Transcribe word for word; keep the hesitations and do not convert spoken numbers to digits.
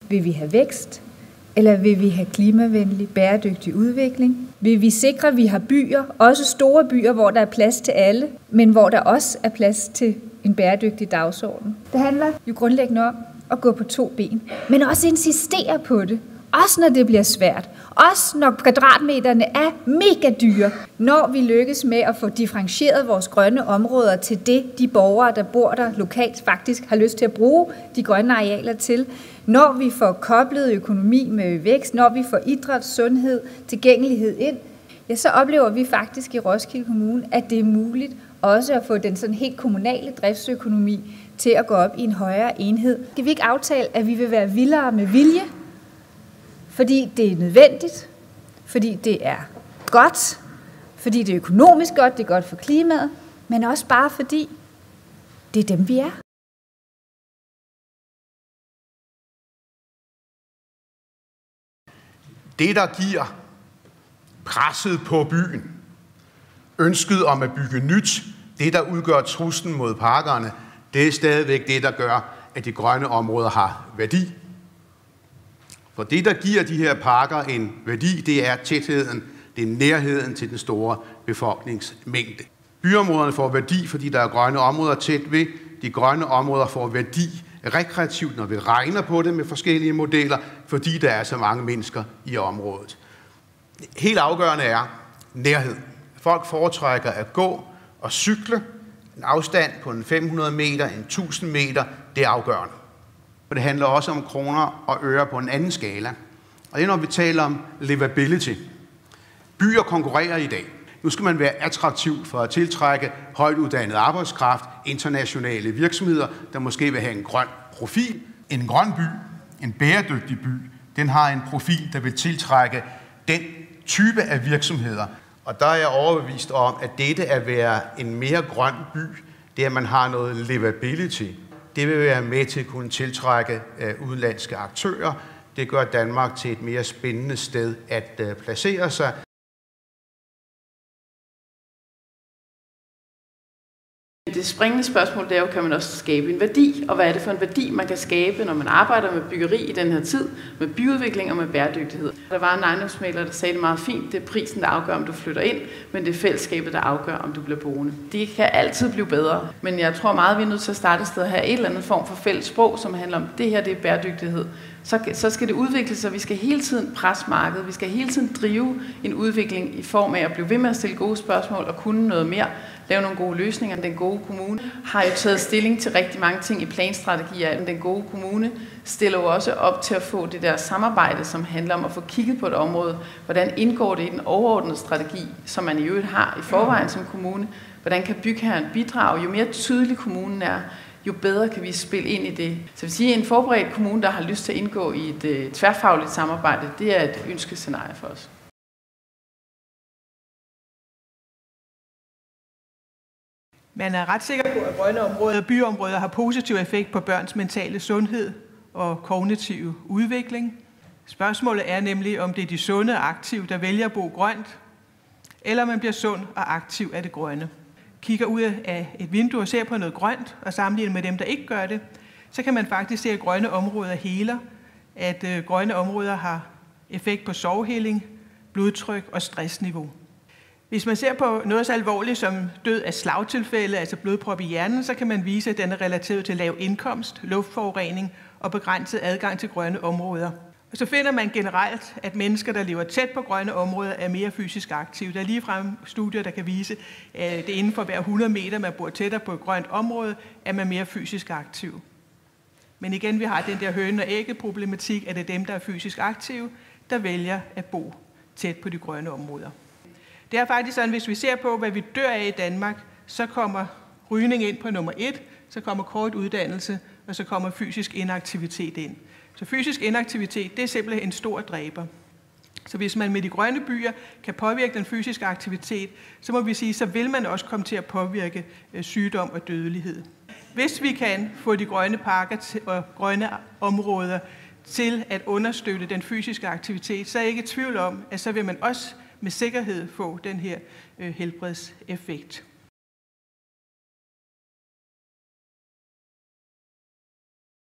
Vil vi have vækst, eller vil vi have klimavenlig, bæredygtig udvikling? Vil vi sikre, at vi har byer, også store byer, hvor der er plads til alle, men hvor der også er plads til en bæredygtig dagsorden? Det handler jo grundlæggende om at gå på to ben, men også insistere på det. Også når det bliver svært. Også når kvadratmeterne er mega dyre. Når vi lykkes med at få differentieret vores grønne områder til det, de borgere, der bor der lokalt, faktisk har lyst til at bruge de grønne arealer til. Når vi får koblet økonomi med vækst, når vi får idræt, sundhed, tilgængelighed ind, ja, så oplever vi faktisk i Roskilde Kommune, at det er muligt også at få den sådan helt kommunale driftsøkonomi til at gå op i en højere enhed. Skal vi ikke aftale, at vi vil være vildere med vilje? Fordi det er nødvendigt, fordi det er godt, fordi det er økonomisk godt, det er godt for klimaet, men også bare fordi det er dem, vi er. Det, der giver presset på byen, ønsket om at bygge nyt, det, der udgør truslen mod parkerne, det er stadigvæk det, der gør, at de grønne områder har værdi. For det, der giver de her parker en værdi, det er tætheden, det er nærheden til den store befolkningsmængde. Byområderne får værdi, fordi der er grønne områder tæt ved. De grønne områder får værdi rekreativt, når vi regner på det med forskellige modeller, fordi der er så mange mennesker i området. Helt afgørende er nærhed. Folk foretrækker at gå og cykle. En afstand på en fem hundrede meter, en tusind meter, det er afgørende. Og det handler også om kroner og øre på en anden skala. Og det er, når vi taler om livability. Byer konkurrerer i dag. Nu skal man være attraktiv for at tiltrække højt uddannet arbejdskraft, internationale virksomheder, der måske vil have en grøn profil. En grøn by, en bæredygtig by, den har en profil, der vil tiltrække den type af virksomheder. Og der er jeg overbevist om, at dette at være en mere grøn by, det er, at man har noget livability. Det vil være med til at kunne tiltrække uh, udenlandske aktører. Det gør Danmark til et mere spændende sted at uh, placere sig. Det springende spørgsmål det er jo, kan man også skabe en værdi, og hvad er det for en værdi, man kan skabe, når man arbejder med byggeri i den her tid, med byudvikling og med bæredygtighed. Der var en ejendomsmægler, der sagde det meget fint, det er prisen, der afgør, om du flytter ind, men det er fællesskabet, der afgør, om du bliver boende. Det kan altid blive bedre, men jeg tror meget, vi er nødt til at starte et sted at have et eller andet form for fælles sprog, som handler om, det her det er bæredygtighed. Så, så skal det udvikle sig, vi skal hele tiden presse markedet, vi skal hele tiden drive en udvikling i form af at blive ved med at stille gode spørgsmål og kunne noget mere, lave nogle gode løsninger. Den gode kommune har jo taget stilling til rigtig mange ting i planstrategier. Den gode kommune stiller jo også op til at få det der samarbejde, som handler om at få kigget på et område. Hvordan indgår det i den overordnede strategi, som man i øvrigt har i forvejen som kommune? Hvordan kan bygherren bidrage? Jo mere tydelig kommunen er, jo bedre kan vi spille ind i det. Så vil sige, at en forberedt kommune, der har lyst til at indgå i et uh, tværfagligt samarbejde, det er et ønskescenarie for os. Man er ret sikker på, at grønne områder og byområder har positiv effekt på børns mentale sundhed og kognitive udvikling. Spørgsmålet er nemlig, om det er de sunde og aktive, der vælger at bo grønt, eller man bliver sund og aktiv af det grønne. Kigger ud af et vindue og ser på noget grønt og sammenligner med dem, der ikke gør det, så kan man faktisk se, at grønne områder heler, at øh, grønne områder har effekt på soveheling, blodtryk og stressniveau. Hvis man ser på noget så alvorligt som død af slagtilfælde, altså blodprop i hjernen, så kan man vise, at den er relateret til lav indkomst, luftforurening og begrænset adgang til grønne områder. Og så finder man generelt, at mennesker, der lever tæt på grønne områder, er mere fysisk aktive. Der er ligefrem studier, der kan vise, at det inden for hver hundrede meter, man bor tættere på et grønt område, er man mere fysisk aktiv. Men igen, vi har den der høne- og ægge-problematik, at det er dem, der er fysisk aktive, der vælger at bo tæt på de grønne områder. Det er faktisk sådan, hvis vi ser på, hvad vi dør af i Danmark, så kommer rygning ind på nummer et, så kommer kort uddannelse, og så kommer fysisk inaktivitet ind. Så fysisk inaktivitet, det er simpelthen en stor dræber. Så hvis man med de grønne byer kan påvirke den fysiske aktivitet, så må vi sige, så vil man også komme til at påvirke sygdom og dødelighed. Hvis vi kan få de grønne parker og grønne områder til at understøtte den fysiske aktivitet, så er jeg ikke i tvivl om, at så vil man også med sikkerhed få den her helbredseffekt.